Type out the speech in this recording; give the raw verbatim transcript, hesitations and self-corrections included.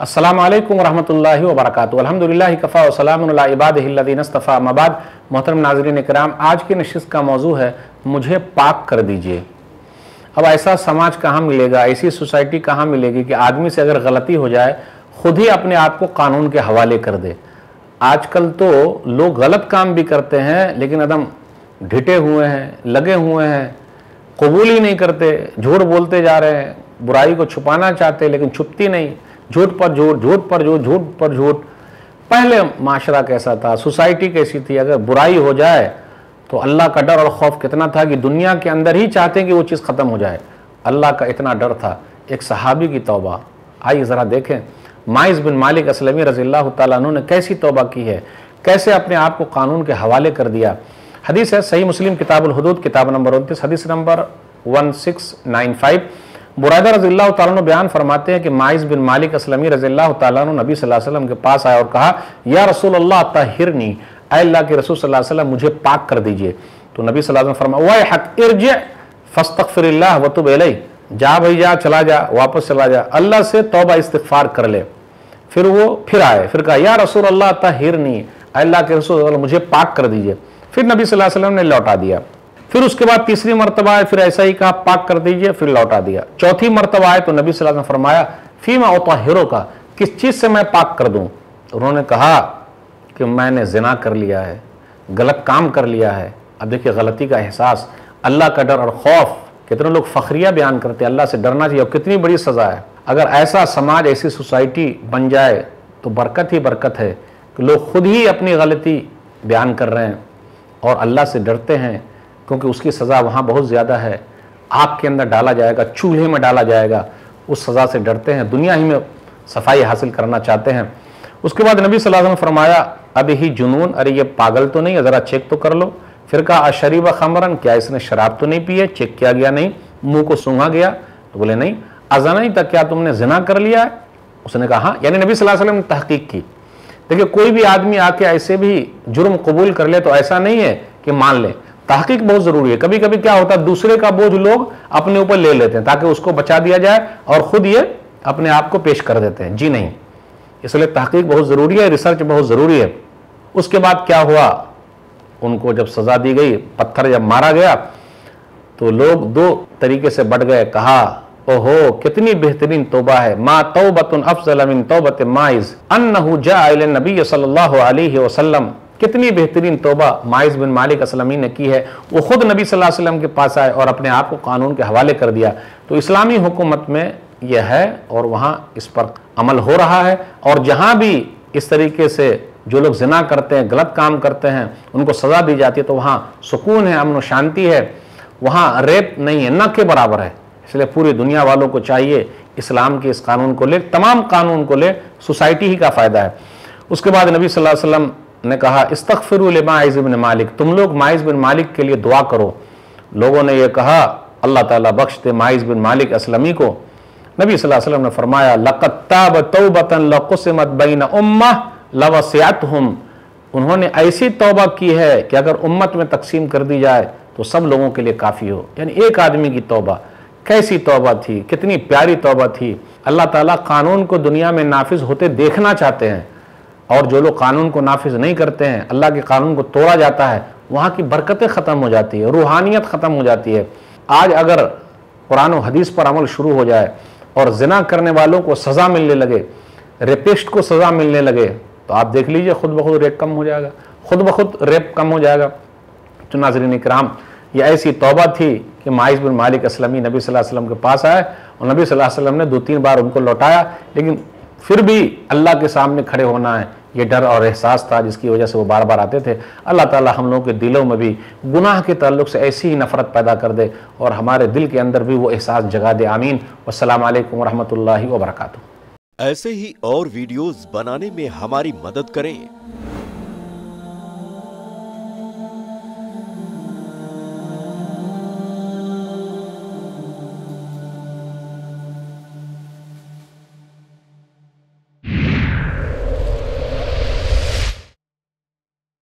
अस्सलामु अलैकुम वरहमतुल्लाहि वबरकातुहू। अल्हम्दुलिल्लाहि कफ़ा व सलामुन अला इबादिहिल्लज़ीना इस्तफ़ा, अम्मा बाद। मोहतरम नाज़रीन इकराम, आज की नशिस्त का मौजू है मुझे पाक कर दीजिए। अब ऐसा समाज कहाँ मिलेगा, ऐसी सोसाइटी कहाँ मिलेगी कि आदमी से अगर गलती हो जाए खुद ही अपने आप को कानून के हवाले कर दे। आजकल तो लोग गलत काम भी करते हैं लेकिन एकदम ढिटे हुए हैं, लगे हुए हैं, कबूल ही नहीं करते, झूठ बोलते जा रहे हैं, बुराई को छुपाना चाहते लेकिन छुपती नहीं, झूठ पर झूठ, झूठ पर झूठ, झूठ पर झूठ। पहले माशरा कैसा था, सोसाइटी कैसी थी, अगर बुराई हो जाए तो अल्लाह का डर और खौफ कितना था कि दुनिया के अंदर ही चाहते कि वो चीज़ ख़त्म हो जाए। अल्लाह का इतना डर था। एक सहाबी की तौबा, आइए ज़रा देखें। माइज़ बिन मालिक असलमी रज़ियल्लाहु ताला अन्हु ने कैसी तौबा की है, कैसे अपने आप को कानून के हवाले कर दिया। हदीस है सही मुस्लिम किताबुल हुदूद किताब नंबर उनतीस हदीस number one six nine five. Buraidah रज़ियल्लाहु ताला अन्हु बयान फरमाते हैं कि माइज़ बिन मालिक असलमी रज़ियल्लाहु ताला अन्हु नबी सल्लल्लाहु अलैहि वसल्लम के पास आया और कहा, या रसूल अल्लाह तहिरनी, ऐ अल्लाह के रसूल सल्लल्लाहु अलैहि वसल्लम मुझे पाक कर दीजिए। तो नबी सल्लल्लाहु अलैहि वसल्लम फरमाया, वैहक इरजि फस्तगफिरिल्लाह वतुब इलैह, जा भाई जा, चला जा, वापस चला जा, अल्लाह से तौबा इस्तिगफार कर ले। फिर वो फिर आए, फिर कहा, या रसूल अल्लाह तहिरनी, ऐ अल्लाह के रसूल मुझे पाक कर दीजिए। फिर नबी सल्लल्लाहु अलैहि वसल्लम ने लौटा दिया। फिर उसके बाद तीसरी मरतबा आए, फिर ऐसा ही कहा, पाक कर दीजिए, फिर लौटा दिया। चौथी मरतबा आए तो नबी सल्लल्लाहु अलैहि वसल्लम फरमाया, फीमा उतहिरो का, किस चीज़ से मैं पाक कर दूं। उन्होंने कहा कि मैंने जिना कर लिया है, गलत काम कर लिया है। अब देखिए गलती का एहसास, अल्लाह का डर और खौफ। कितने लोग फखरिया बयान करते हैं, अल्लाह से डरना चाहिए, और कितनी बड़ी सज़ा है। अगर ऐसा समाज, ऐसी सोसाइटी बन जाए तो बरकत ही बरकत है कि लोग खुद ही अपनी गलती बयान कर रहे हैं और अल्लाह से डरते हैं, क्योंकि उसकी सज़ा वहाँ बहुत ज़्यादा है। आग के अंदर डाला जाएगा, चूल्हे में डाला जाएगा, उस सज़ा से डरते हैं, दुनिया ही में सफाई हासिल करना चाहते हैं। उसके बाद नबी सल्लल्लाहु अलैहि वसल्लम फरमाया, अब ही जुनून, अरे ये पागल तो नहीं है, ज़रा चेक तो कर लो। फिर कहा, अशरीबा खमरन, क्या इसने शराब तो नहीं पी है? चेक किया गया, नहीं। मुंह को सूंघा गया, तो बोले नहीं। अज़नई तक, क्या तुमने ज़िना कर लिया है? उसने कहा हाँ। यानी नबी सल्लल्लाहु अलैहि वसल्लम ने तहकीक की। देखिए कोई भी आदमी आके ऐसे भी जुर्म कबूल कर ले तो ऐसा नहीं है कि मान ले, तहकीक बहुत ज़रूरी है। कभी कभी क्या होता है, दूसरे का बोझ लोग अपने ऊपर ले लेते हैं ताकि उसको बचा दिया जाए और ख़ुद ये अपने आप को पेश कर देते हैं। जी नहीं, इसलिए तहकीक बहुत ज़रूरी है, रिसर्च बहुत ज़रूरी है। उसके बाद क्या हुआ, उनको जब सज़ा दी गई, पत्थर जब मारा गया तो लोग दो तरीके से बढ़ गए। कहा, ओहो कितनी बेहतरीन तौबा है, मा तौबतुन अफज़ल मिन तौबत माइज़ अन्नहु जाअ इला नबी सल्लल्लाहु अलैहि वसल्लम। कितनी बेहतरीन तौबा माइज़ बिन मालिक असलमी ने की है। वो खुद नबी सल्लल्लाहु अलैहि वसल्लम के पास आए और अपने आप को कानून के हवाले कर दिया। तो इस्लामी हुकूमत में यह है और वहाँ इस पर अमल हो रहा है। और जहाँ भी इस तरीके से जो लोग ज़िना करते हैं, गलत काम करते हैं, उनको सज़ा दी जाती है तो वहाँ सुकून है, अमन व शांति है, वहाँ रेप नहीं है, न के बराबर है। इसलिए पूरी दुनिया वालों को चाहिए इस्लाम के इस कानून को ले, तमाम कानून को ले, सोसाइटी ही का फ़ायदा है। उसके बाद नबी सल्लल्लाहु अलैहि वसल्लम ने कहा, इस्तगफिरू लिमाइज़ बिन मालिक, तुम लोग माइज़ बिन मालिक के लिए दुआ करो। लोगों ने यह कहा, अल्लाह ताला बख्श दे माइज़ बिन मालिक असलमी को। नबी सल्लल्लाहु अलैहि वसल्लम ने फरमाया, लक़द ताब तौबतन लक़ुसिमत बैन उम्मह लवसिअतहुम, उन्होंने ऐसी तौबा की है कि अगर उम्मत में तकसीम कर दी जाए तो सब लोगों के लिए काफ़ी हो। यानी एक आदमी की तौबा, कैसी तौबा थी, कितनी प्यारी तौबा थी। अल्लाह ताला कानून को दुनिया में नाफिज होते देखना चाहते हैं, और जो लोग कानून को नाफिज नहीं करते हैं, अल्लाह के कानून को तोड़ा जाता है, वहाँ की बरकतें ख़त्म हो जाती है, रूहानियत ख़त्म हो जाती है। आज अगर कुरान और हदीस पर अमल शुरू हो जाए और ज़िना करने वालों को सज़ा मिलने लगे, रेपिस्ट को सज़ा मिलने लगे, तो आप देख लीजिए खुद ब खुद रेप कम हो जाएगा, खुद ब खुद रेप कम हो जाएगा। तो नाज़रीन इकराम, ये ऐसी तौबा थी कि माइज़ बिन मालिक असलमी नबी सल्लल्लाहु अलैहि वसल्लम के पास आए और नबी सल्लल्लाहु अलैहि वसल्लम ने दो तीन बार उनको लौटाया, लेकिन फिर भी अल्लाह के सामने खड़े होना है, ये डर और एहसास था जिसकी वजह से वो बार बार आते थे। अल्लाह ताला हम लोगों के दिलों में भी गुनाह के ताल्लुक़ से ऐसी ही नफ़रत पैदा कर दे और हमारे दिल के अंदर भी वो एहसास जगा दे। आमीन। वस्सलामु अलैकुम वरहमतुल्लाहि वबरकातुहू। ऐसे ही और वीडियोस बनाने में हमारी मदद करें।